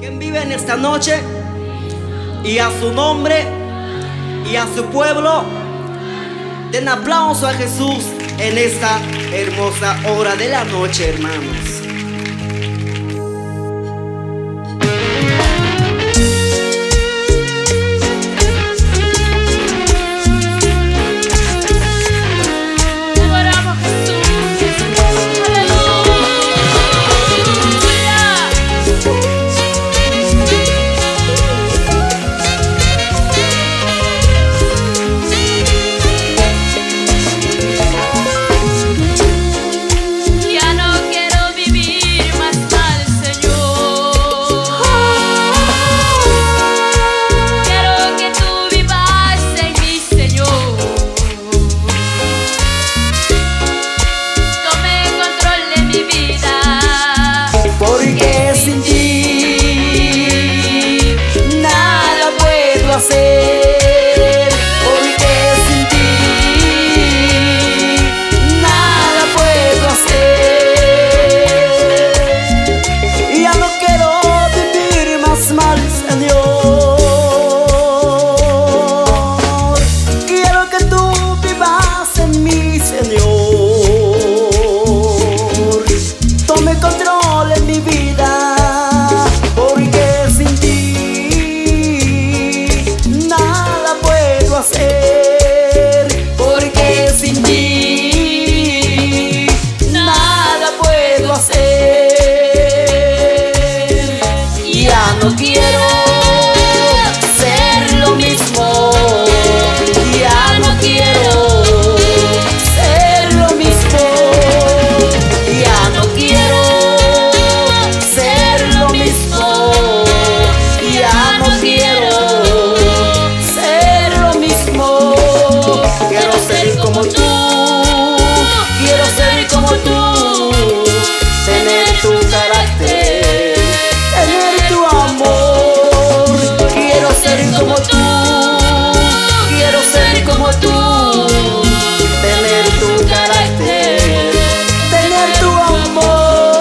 ¿Quién vive en esta noche? Y a su nombre y a su pueblo, den aplauso a Jesús en esta hermosa hora de la noche, hermanos. Hacer, porque sin ti nada puedo hacer. Ya no quiero vivir más mal, Señor. Quiero que tú vivas en mí, Señor. Tome control en mi vida, porque sin ti hacer, porque sin ti nada puedo hacer. Ya no quiero ser lo mismo, ya no quiero ser lo mismo, ya no quiero ser lo mismo, ya no quiero. Quiero ser como tú, quiero ser como tú, tener tu carácter, tener tu amor. Quiero ser como tú, quiero ser como tú, tener tu carácter, tener tu amor.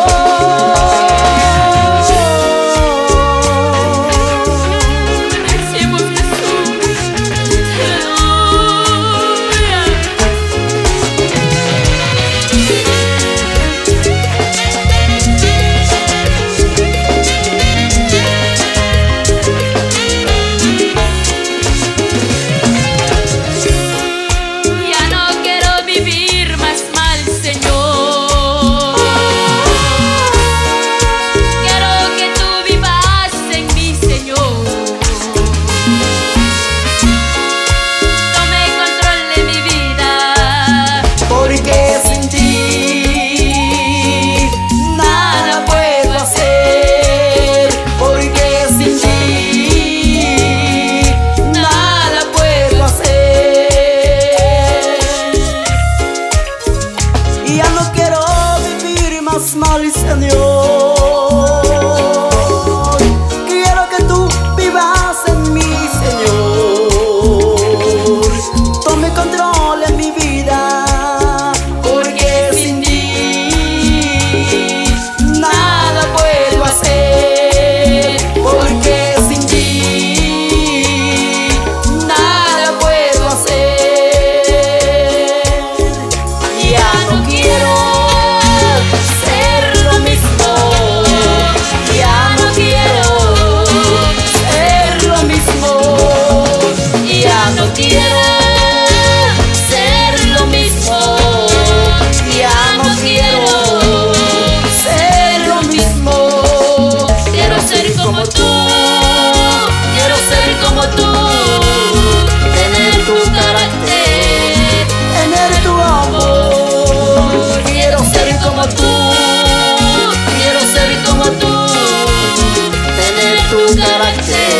Ya no quiero vivir más mal, Señor. Quiero que tú vivas en mí, Señor. Tome control en mi vida, porque sin ti nada puedo hacer, porque sin ti nada puedo hacer. Ya no quiero ser lo mismo, ya no quiero ser lo mismo, ya no quiero ser lo mismo, ya no quiero ser lo mismo. Quiero ser como tú, quiero ser como tú, tener tu carácter, tener tu amor. Quiero ser como tú, quiero ser como tú, tener tu carácter.